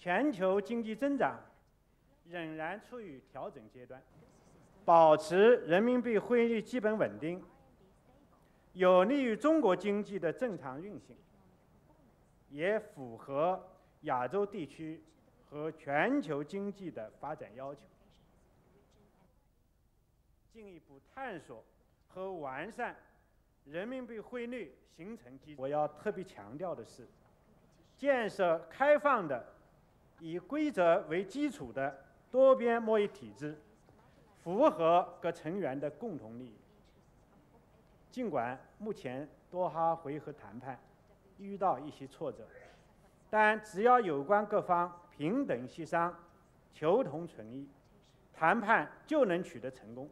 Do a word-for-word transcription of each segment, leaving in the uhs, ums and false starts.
全球经济增长仍然处于调整阶段，保持人民币汇率基本稳定，有利于中国经济的正常运行，也符合亚洲地区和全球经济的发展要求。进一步探索和完善人民币汇率形成机制。我要特别强调的是，建设开放的、以规则为基础的多边贸易体制，符合各成员的共同利益。尽管目前多哈回合谈判遇到一些挫折，但只要有关各方平等协商、求同存异，谈判就能取得成功。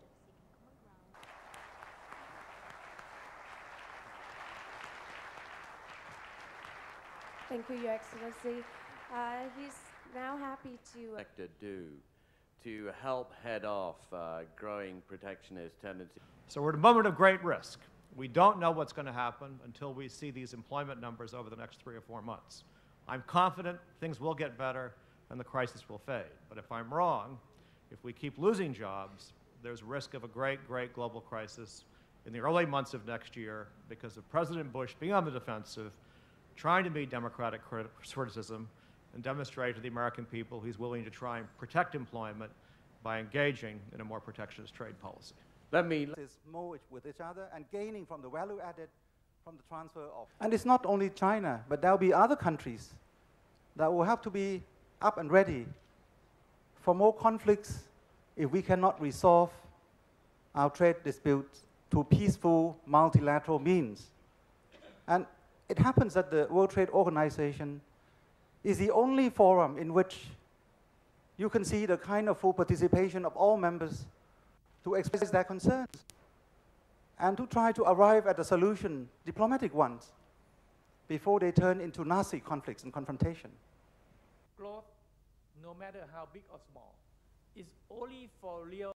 Thank you, Your Excellency. Uh, he's now happy to do to help head off uh, growing protectionist tendencies. So we're at a moment of great risk. We don't know what's going to happen until we see these employment numbers over the next three or four months. I'm confident things will get better and the crisis will fade. But if I'm wrong, if we keep losing jobs, there's risk of a great, great global crisis in the early months of next year because of President Bush being on the defensive, trying to meet democratic criticism and demonstrate to the American people he's willing to try and protect employment by engaging in a more protectionist trade policy. Let me merge with each other and gaining from the value added from the transfer of. And it's not only China, but there'll be other countries that will have to be up and ready for more conflicts if we cannot resolve our trade disputes through peaceful multilateral means. And it happens that the World Trade Organization is the only forum in which you can see the kind of full participation of all members to express their concerns and to try to arrive at a solution, diplomatic ones, before they turn into nasty conflicts and confrontation. Growth, no matter how big or small, is only for real